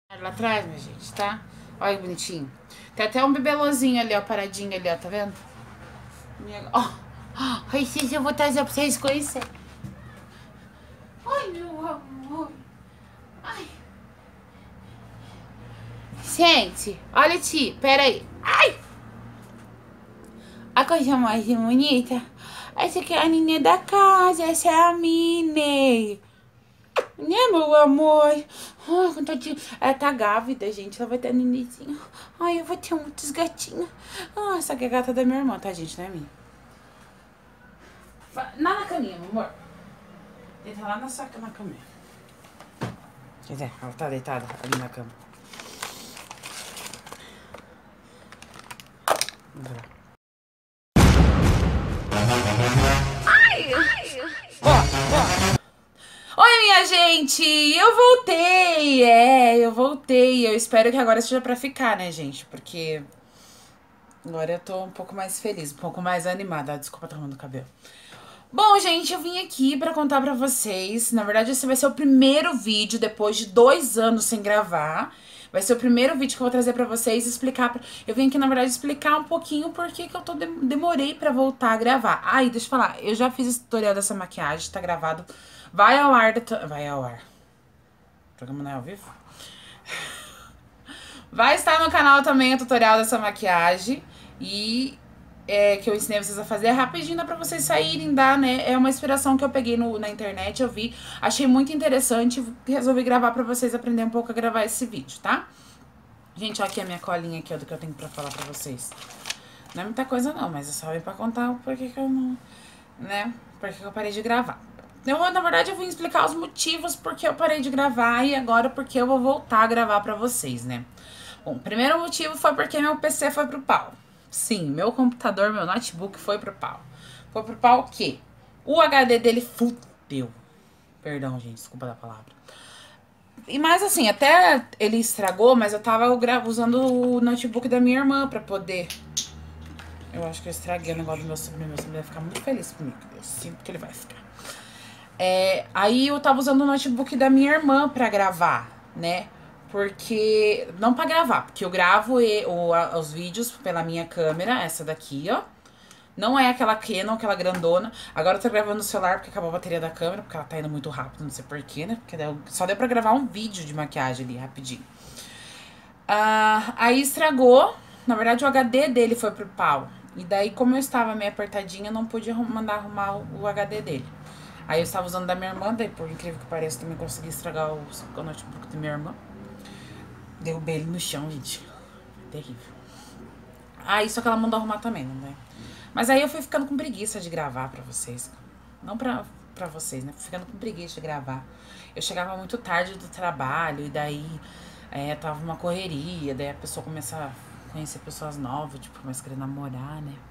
Lá atrás, minha gente, tá? Olha que bonitinho. Tem até um bibelôzinho ali, ó, paradinho ali, ó, tá vendo? Ó, ai, gente, eu vou trazer pra vocês conhecerem. Ai, meu amor. Ai. Gente, olha, Ti, pera aí. Ai! A coisa mais bonita. Essa aqui é a Nini da casa, essa é a Minnie. Né, meu amor? Ai, contadinho. Ela tá grávida, gente. Ela vai ter nenenzinho. Ai, eu vou ter muitos gatinhos. Ah, essa aqui é a gata da minha irmã, tá, gente? Não é minha. Na caminha, meu amor. Deita lá na sua cama, na caminha. Quer dizer, ela tá deitada ali na cama. Vamos lá. Ai! Oi, minha gente! Eu voltei! Eu voltei. Eu espero que agora seja pra ficar, né, gente? Porque agora eu tô um pouco mais feliz, um pouco mais animada. Desculpa, tá arrumando o cabelo. Bom, gente, eu vim aqui pra contar pra vocês. Na verdade, esse vai ser o primeiro vídeo depois de 2 anos sem gravar. Vai ser o primeiro vídeo que eu vou trazer pra vocês e explicar. Eu vim aqui, na verdade, explicar um pouquinho por que eu demorei pra voltar a gravar. Ai, deixa eu falar. Eu já fiz esse tutorial dessa maquiagem, tá gravado. Vai ao ar. Vai ao ar. O programa não é ao vivo? Vai estar no canal também o tutorial dessa maquiagem. E que eu ensinei vocês a fazer rapidinho, dá pra vocês saírem, dá, né? É uma inspiração que eu peguei na internet, eu vi, achei muito interessante e resolvi gravar pra vocês aprender um pouco a gravar esse vídeo, tá? Gente, olha aqui a minha colinha aqui, ó, do que eu tenho pra falar pra vocês. Não é muita coisa não, mas é só vir pra contar por que eu não, né? Por que eu parei de gravar. Na verdade, eu vim explicar os motivos porque eu parei de gravar e agora porque eu vou voltar a gravar pra vocês, né? Bom, o primeiro motivo foi porque meu PC foi pro pau. Sim, meu computador, meu notebook foi pro pau. Foi pro pau o quê? O HD dele fudeu. Perdão, gente, desculpa da palavra. E mais assim, até ele estragou, mas eu tava usando o notebook da minha irmã pra poder... Eu acho que eu estraguei o negócio do meu sobrinho. Meu sobrinho vai ficar muito feliz comigo. Eu sinto que ele vai ficar. Aí eu tava usando o notebook da minha irmã pra gravar, né? Porque... Não pra gravar, porque eu gravo os vídeos pela minha câmera, essa daqui, ó. Não é aquela Canon, aquela grandona. Agora eu tô gravando no celular porque acabou a bateria da câmera, porque ela tá indo muito rápido, não sei porquê, né? Porque só deu pra gravar um vídeo de maquiagem ali, rapidinho. Aí estragou. Na verdade, o HD dele foi pro pau. E daí, como eu estava meio apertadinha, eu não pude mandar arrumar o HD dele. Aí eu estava usando da minha irmã, daí por incrível que pareça, também consegui estragar o notebook da minha irmã. Derrubei ele no chão, gente. Terrível. Aí, só que ela mandou arrumar também, não é? Mas aí eu fui ficando com preguiça de gravar pra vocês. Não pra vocês, né? Fui ficando com preguiça de gravar. Eu chegava muito tarde do trabalho e daí tava uma correria. Daí a pessoa começa a conhecer pessoas novas, tipo, começa a querer namorar, né?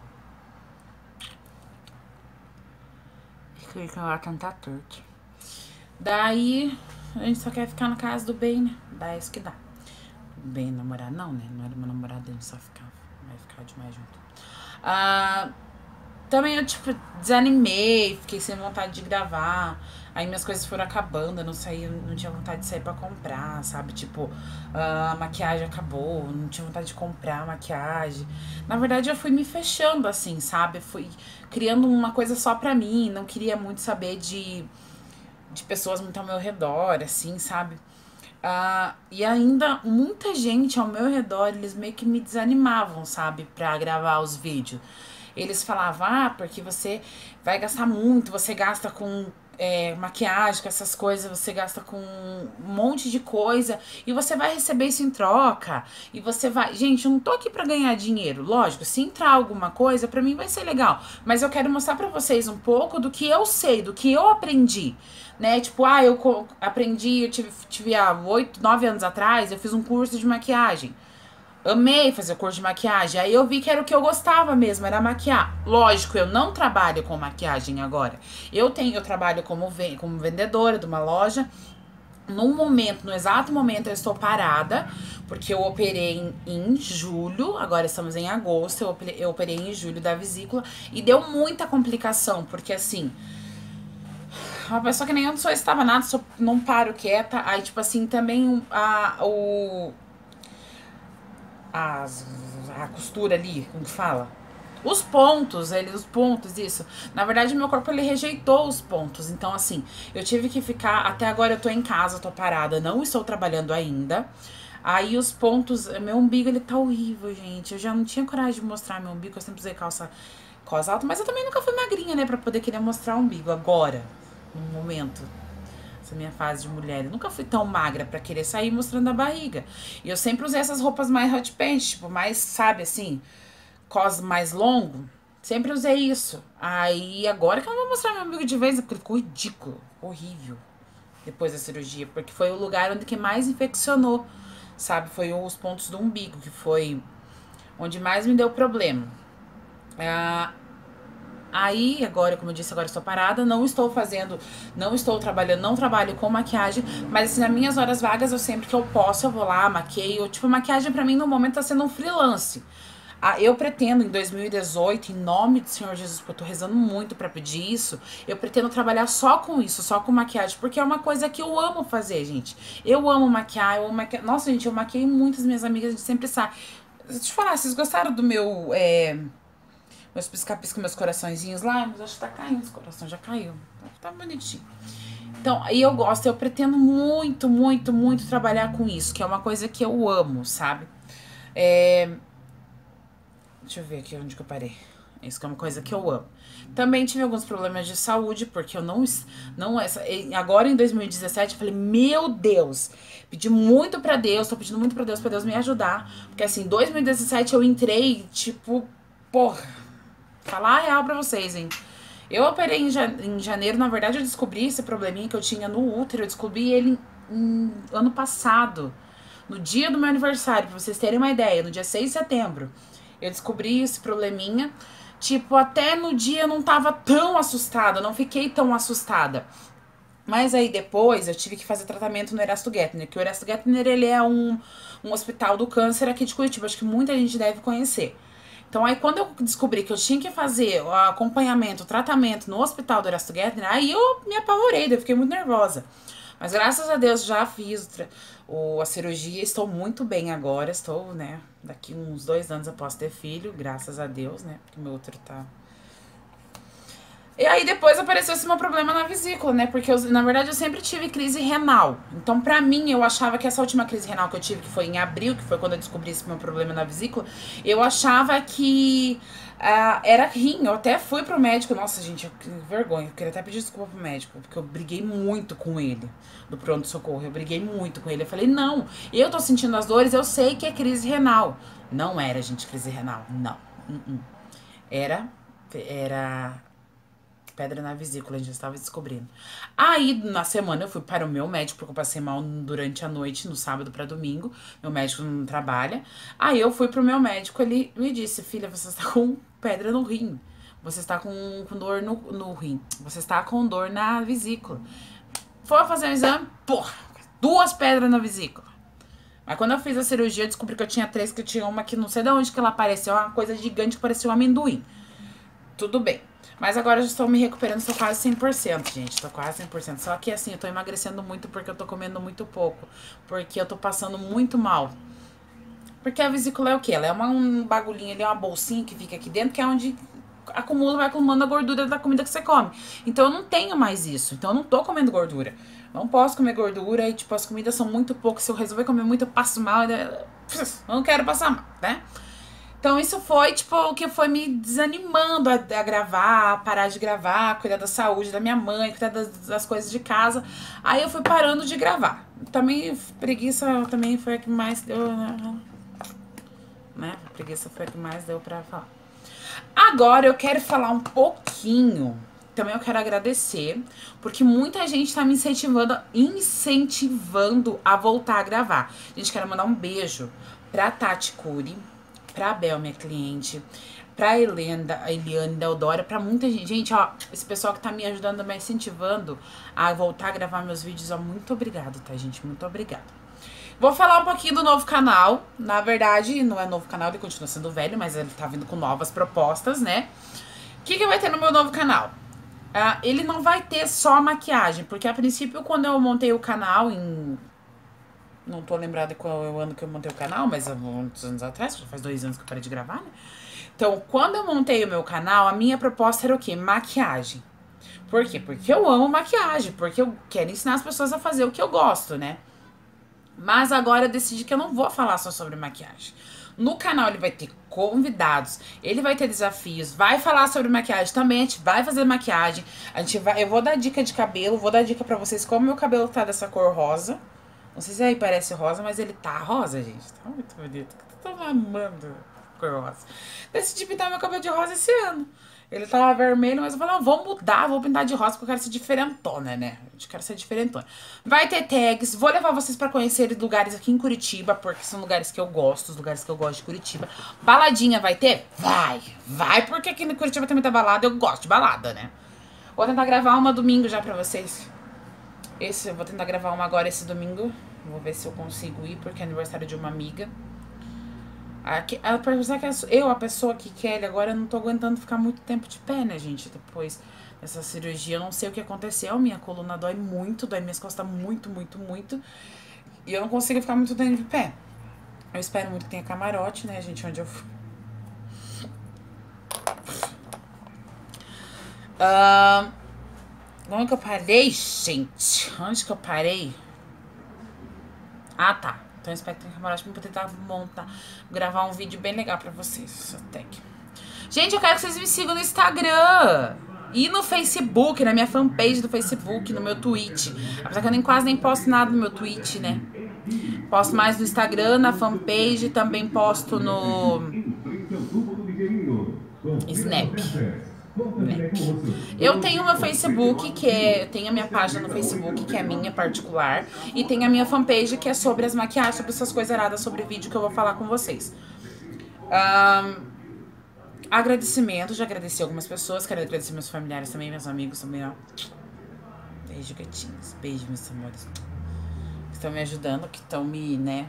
Fiquei com ela tentar torto. Daí a gente só quer ficar na casa do bem, né? Daí é isso que dá. Bem namorar, não, né? Não era meu namorado, a gente só ficava. Vai ficar demais junto. Também eu, tipo, desanimei, fiquei sem vontade de gravar. Aí minhas coisas foram acabando, eu não tinha vontade de sair pra comprar, sabe? Tipo, a maquiagem acabou, não tinha vontade de comprar maquiagem. Na verdade, eu fui me fechando, assim, sabe? Fui criando uma coisa só pra mim, não queria muito saber de pessoas muito ao meu redor, assim, sabe? E ainda muita gente ao meu redor, eles meio que me desanimavam, sabe? Pra gravar os vídeos. Eles falavam, porque você vai gastar muito, você gasta com maquiagem, com essas coisas, você gasta com um monte de coisa e você vai receber isso em troca. E você vai... Gente, eu não tô aqui pra ganhar dinheiro. Lógico, se entrar alguma coisa, pra mim vai ser legal. Mas eu quero mostrar pra vocês um pouco do que eu sei, do que eu aprendi. Né, tipo, eu aprendi, eu tive há 8, 9 anos atrás, eu fiz um curso de maquiagem. Amei fazer o curso de maquiagem. Aí eu vi que era o que eu gostava mesmo, era maquiar. Lógico, eu não trabalho com maquiagem agora. Eu trabalho como vendedora de uma loja. No exato momento eu estou parada, porque eu operei em julho, agora estamos em agosto, eu operei em julho da vesícula. E deu muita complicação, porque assim... uma pessoa que nem eu não sou estava nada, só não paro quieta. Aí, tipo assim, também a costura ali, como que fala? Os pontos, isso. Na verdade, meu corpo, ele rejeitou os pontos. Então, assim, eu tive que ficar... Até agora eu tô em casa, tô parada, não estou trabalhando ainda. Aí os pontos... Meu umbigo, ele tá horrível, gente. Eu já não tinha coragem de mostrar meu umbigo. Eu sempre usei calça alta. Mas eu também nunca fui magrinha, né? Pra poder querer mostrar o umbigo. Agora, no momento... Essa minha fase de mulher. Eu nunca fui tão magra pra querer sair mostrando a barriga. E eu sempre usei essas roupas mais hot pants. Tipo, mais, sabe, assim... Cos mais longo. Sempre usei isso. Aí, agora que eu não vou mostrar meu umbigo de vez. Porque ficou ridículo. Horrível. Depois da cirurgia. Porque foi o lugar onde que mais infeccionou. Sabe? Foi os pontos do umbigo. Que foi onde mais me deu problema. Aí, agora, como eu disse, agora estou parada, não estou trabalhando, não trabalho com maquiagem, mas assim, nas minhas horas vagas, eu sempre que eu posso, eu vou lá, maqueio. Tipo, maquiagem pra mim, no momento, tá sendo um freelance. Eu pretendo, em 2018, em nome do Senhor Jesus, porque eu tô rezando muito pra pedir isso, eu pretendo trabalhar só com isso, só com maquiagem, porque é uma coisa que eu amo fazer, gente. Eu amo maquiar, eu amo maquiar. Nossa, gente, eu maquiei muitas minhas amigas, a gente sempre sabe. Deixa eu te falar, vocês gostaram do meu... meus pisca-pisca, meus coraçõezinhos lá, mas acho que tá caindo, esse coração já caiu. Tá bonitinho. Então, aí eu pretendo muito, muito, muito trabalhar com isso, que é uma coisa que eu amo, sabe? Deixa eu ver aqui onde que eu parei. Isso que é uma coisa que eu amo. Também tive alguns problemas de saúde, porque eu agora em 2017 eu falei, meu Deus, pedi muito pra Deus, tô pedindo muito pra Deus me ajudar. Porque assim, em 2017 eu entrei, tipo, porra, falar a real pra vocês, hein. Eu operei em janeiro, na verdade eu descobri esse probleminha que eu tinha no útero, eu descobri ele ano passado, no dia do meu aniversário, pra vocês terem uma ideia, no dia 6 de setembro. Eu descobri esse probleminha. Tipo, até no dia eu não tava tão assustada, não fiquei tão assustada. Mas aí depois eu tive que fazer tratamento no Erasto Gettner, que o Erasto Gettner, ele é um hospital do câncer aqui de Curitiba, acho que muita gente deve conhecer. Então aí quando eu descobri que eu tinha que fazer o acompanhamento, o tratamento no hospital do Erasto Gettner, aí eu me apavorei, eu fiquei muito nervosa. Mas graças a Deus já fiz a cirurgia, estou muito bem agora, estou, né, daqui uns 2 anos eu posso ter filho, graças a Deus, né, porque meu útero tá... E aí depois apareceu esse meu problema na vesícula, né, porque na verdade eu sempre tive crise renal. Então pra mim, eu achava que essa última crise renal que eu tive, que foi em abril, que foi quando eu descobri esse meu problema na vesícula, eu achava que... era rim, eu até fui pro médico. Nossa, gente, que vergonha, eu queria até pedir desculpa pro médico, porque eu briguei muito com ele, do pronto-socorro, eu briguei muito com ele. Eu falei, não, eu tô sentindo as dores, eu sei que é crise renal. Não era, gente, crise renal, não. Era pedra na vesícula, a gente já estava descobrindo. Aí, na semana, eu fui para o meu médico, porque eu passei mal durante a noite, no sábado para domingo. Meu médico não trabalha. Aí eu fui pro meu médico, ele me disse, filha, você está com pedra no rim. Você está com dor no rim. Você está com dor na vesícula. Foi fazer um exame, porra, 2 pedras na vesícula. Mas quando eu fiz a cirurgia, eu descobri que eu tinha 3, que eu tinha uma que não sei de onde que ela apareceu, uma coisa gigante que parecia um amendoim. Tudo bem. Mas agora eu já estou me recuperando, estou quase 100%, gente. Estou quase 100%. Só que assim, eu tô emagrecendo muito porque eu tô comendo muito pouco. Porque eu tô passando muito mal. Porque a vesícula é o quê? Ela é um bagulhinho ali, uma bolsinha que fica aqui dentro, que é onde vai acumulando a gordura da comida que você come. Então eu não tenho mais isso. Então eu não tô comendo gordura. Não posso comer gordura e, tipo, as comidas são muito poucas. Se eu resolver comer muito, eu passo mal. Eu não quero passar mal, né? Então isso foi, tipo, o que foi me desanimando a gravar, a parar de gravar, cuidar da saúde da minha mãe, cuidar das coisas de casa. Aí eu fui parando de gravar. Também, preguiça também foi a que mais deu, né? Preguiça foi a que mais deu pra falar. Agora eu quero falar um pouquinho, também eu quero agradecer, porque muita gente tá me incentivando a voltar a gravar. Gente, quero mandar um beijo pra Tati Cury, pra Bel, minha cliente, pra Eliane Deodora, pra muita gente. Gente, ó, esse pessoal que tá me ajudando, me incentivando a voltar a gravar meus vídeos, ó, muito obrigado, tá, gente? Muito obrigada. Vou falar um pouquinho do novo canal. Na verdade, não é novo canal, ele continua sendo velho, mas ele tá vindo com novas propostas, né? O que vai ter no meu novo canal? ele não vai ter só maquiagem, porque a princípio quando eu montei o canal em... Não tô lembrada qual é o ano que eu montei o canal, mas há muitos anos atrás, já faz 2 anos que eu parei de gravar, né? Então, quando eu montei o meu canal, a minha proposta era o quê? Maquiagem. Por quê? Porque eu amo maquiagem, porque eu quero ensinar as pessoas a fazer o que eu gosto, né? Mas agora eu decidi que eu não vou falar só sobre maquiagem. No canal ele vai ter convidados, ele vai ter desafios, vai falar sobre maquiagem também, a gente vai fazer maquiagem, eu vou dar dica de cabelo, vou dar dica pra vocês como meu cabelo tá dessa cor rosa. Não sei se aí parece rosa, mas ele tá rosa, gente. Tá muito bonito. Eu tô amando cor rosa. Decidi pintar meu cabelo de rosa esse ano. Ele tava vermelho, mas eu falei, não, vou mudar, vou pintar de rosa, porque eu quero ser diferentona, né? Eu quero ser diferentona. Vai ter tags, vou levar vocês pra conhecer lugares aqui em Curitiba, porque são lugares que eu gosto, os lugares que eu gosto de Curitiba. Baladinha vai ter? Vai, porque aqui em Curitiba tem muita balada, eu gosto de balada, né? Vou tentar gravar uma domingo já pra vocês. Eu vou tentar gravar uma agora esse domingo. Vou ver se eu consigo ir, porque é aniversário de uma amiga. A pessoa que quer, agora eu não tô aguentando ficar muito tempo de pé, né, gente? Depois dessa cirurgia, eu não sei o que aconteceu. Minha coluna dói muito, dói minhas costas muito, muito, muito. E eu não consigo ficar muito tempo de pé. Eu espero muito que tenha camarote, né, gente, onde eu fui. Onde que eu parei, gente? Onde que eu parei? Ah, tá. Então eu espero que tenha camarote pra tentar gravar um vídeo bem legal pra vocês. Gente, eu quero que vocês me sigam no Instagram e no Facebook, na minha fanpage do Facebook, no meu Twitch. Apesar que eu quase nem posto nada no meu Twitch, né? Posto mais no Instagram, na fanpage, também posto no Snap. Eu tenho meu Facebook, eu tenho a minha página no Facebook, que é minha particular, e tem a minha fanpage, que é sobre as maquiagens, sobre essas coisas eradas, sobre vídeo que eu vou falar com vocês. Agradecimento, já agradeci algumas pessoas, quero agradecer meus familiares também, meus amigos também, ó. Beijo, gatinhos, beijo, meus amores, que estão me ajudando, que estão me, né...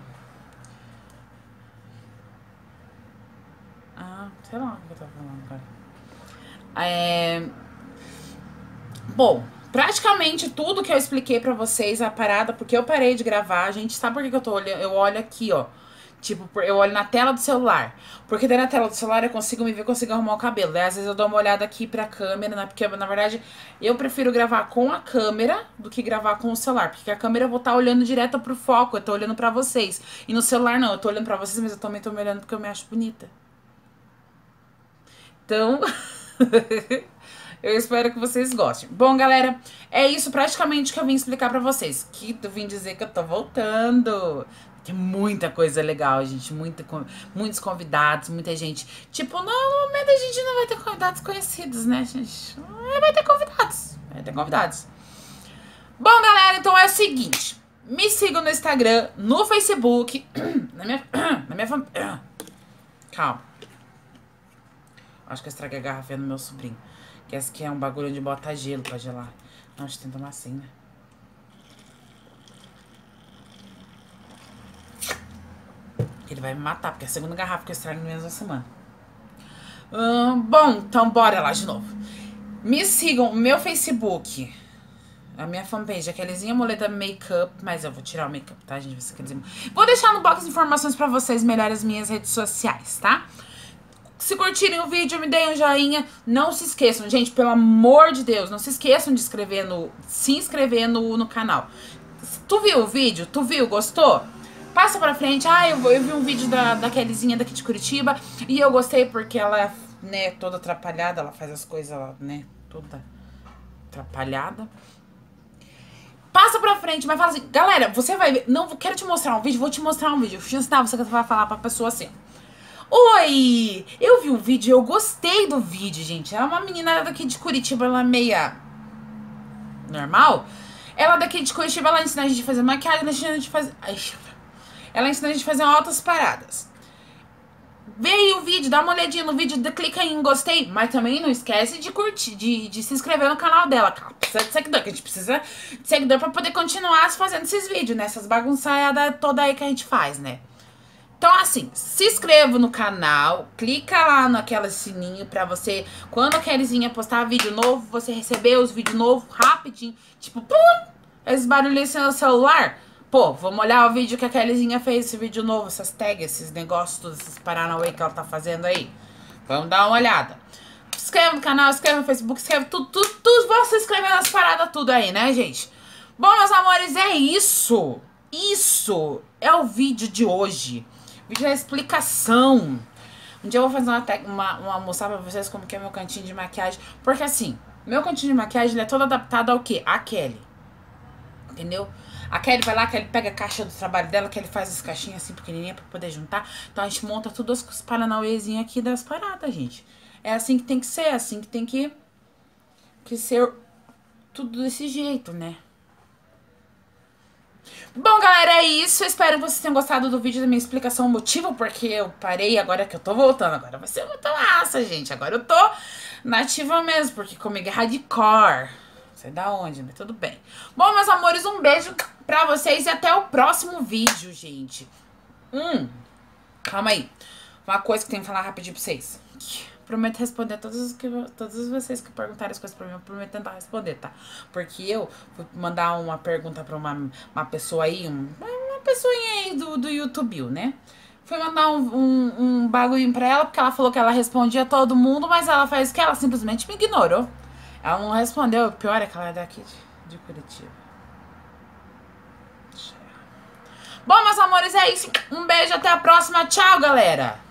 sei lá o que eu tô falando agora. Bom, praticamente tudo que eu expliquei pra vocês, a parada, porque eu parei de gravar, gente, sabe por que eu tô olhando? Eu olho aqui, ó, tipo, eu olho na tela do celular, porque daí na tela do celular eu consigo me ver, consigo arrumar o cabelo, daí às vezes eu dou uma olhada aqui pra câmera, né, porque na verdade eu prefiro gravar com a câmera do que gravar com o celular, porque a câmera eu vou estar olhando direto pro foco, eu tô olhando pra vocês, e no celular não, eu tô olhando pra vocês, mas eu também tô me olhando porque eu me acho bonita. Então... eu espero que vocês gostem. Bom, galera, é isso praticamente que eu vim explicar pra vocês. Que eu vim dizer que eu tô voltando. Tem muita coisa legal, gente. Muitos convidados, muita gente. Tipo, no momento a gente não vai ter convidados conhecidos, né, gente? Vai ter convidados. Vai ter convidados. Bom, galera, então é o seguinte. Me sigam no Instagram, no Facebook. na minha família. Calma. Acho que eu estraguei a garrafinha do meu sobrinho. Que essa aqui é um bagulho onde bota gelo pra gelar. Não, a gente tem que tomar assim, né? Ele vai me matar, porque é a segunda garrafa que eu estrago no menos da semana. Bom, então bora lá de novo. Me sigam no meu Facebook. A minha fanpage é Kelizinha Moleta Makeup. Mas eu vou tirar o make-up, tá, gente? Vou deixar no box de informações pra vocês melhorarem as minhas redes sociais, tá? Se curtirem o vídeo, me deem um joinha. Não se esqueçam, gente, pelo amor de Deus, não se esqueçam de se inscrever no canal. Tu viu o vídeo? Tu viu? Gostou? Passa pra frente. Eu vi um vídeo da Kelizinha daqui de Curitiba e eu gostei porque ela é, né, toda atrapalhada. Ela faz as coisas, né, toda atrapalhada. Passa pra frente, mas fala assim, galera, você vai ver. Não, quero te mostrar um vídeo, vou te mostrar um vídeo. Você vai falar pra pessoa assim: oi, eu vi o vídeo, eu gostei do vídeo, gente. Ela é uma menina daqui de Curitiba, ela é meia normal. Ela daqui de Curitiba, ela ensina a gente a fazer maquiagem, ela ensina a gente a fazer... ela ensina a gente a fazer altas paradas. Vê aí o vídeo, dá uma olhadinha no vídeo, clica em gostei, mas também não esquece de curtir, de se inscrever no canal dela. Precisa de seguidor, que a gente precisa de seguidor pra poder continuar fazendo esses vídeos, né? Essas bagunçadas toda aí que a gente faz, né? Então, assim, se inscreva no canal, clica lá naquela sininho pra você, quando a Kellyzinha postar vídeo novo, você receber os vídeos novos rapidinho. Tipo, pum! Esses barulhinhos no seu celular. Pô, vamos olhar o vídeo que a Kellyzinha fez, esse vídeo novo, essas tags, esses negócios, todos esses paranauê que ela tá fazendo aí. Vamos dar uma olhada. Se inscreva no canal, se inscreva no Facebook, se inscreva tudo. Vão se inscrever nas paradas tudo aí, né, gente? Bom, meus amores, é isso. Isso é o vídeo de hoje. Vídeo da explicação. Um dia eu vou fazer uma mostrar pra vocês como que é meu cantinho de maquiagem. Porque assim, meu cantinho de maquiagem ele é todo adaptado ao quê? A Kelly. Entendeu? A Kelly vai lá, que ele pega a caixa do trabalho dela, que ele faz as caixinhas assim pequenininhas pra poder juntar. Então a gente monta tudo os paranauêzinhos aqui das paradas, gente. É assim que tem que ser, é assim que tem que ser tudo desse jeito, né? Bom, galera, é isso. Espero que vocês tenham gostado do vídeo, da minha explicação, o motivo porque eu parei, agora que eu tô voltando. Agora vai ser muito massa, gente. Agora eu tô nativa mesmo, porque comigo é hardcore. Não sei da onde, mas tudo bem. Bom, meus amores, um beijo pra vocês e até o próximo vídeo, gente. Calma aí. Uma coisa que eu tenho que falar rapidinho pra vocês. Prometo responder todos vocês que perguntarem as coisas pra mim. Eu prometo tentar responder, tá? Porque eu vou mandar uma pergunta pra uma pessoa aí, uma pessoinha aí do YouTube, né? Fui mandar um bagulho pra ela, porque ela falou que ela respondia todo mundo, mas ela faz o que? Ela simplesmente me ignorou. Ela não respondeu. O pior é que ela é daqui de Curitiba. Bom, meus amores, é isso. Um beijo, até a próxima. Tchau, galera!